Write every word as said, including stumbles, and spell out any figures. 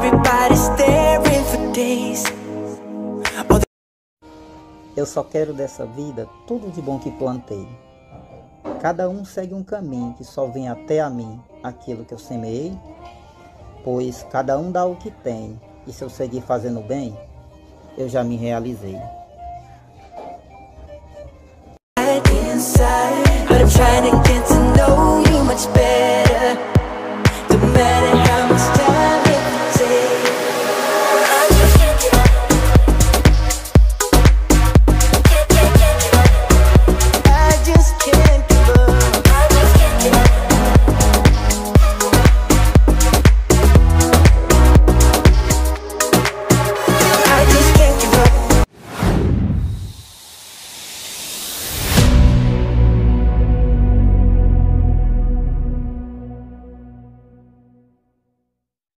everybody's staring for days. Eu só quero dessa vida tudo de bom que plantei. Cada um segue um caminho que só vem até a mim aquilo que eu semeei, pois cada um dá o que tem, e se eu seguir fazendo bem, eu já me realizei. Inside, but I'm trying to get to know you much better.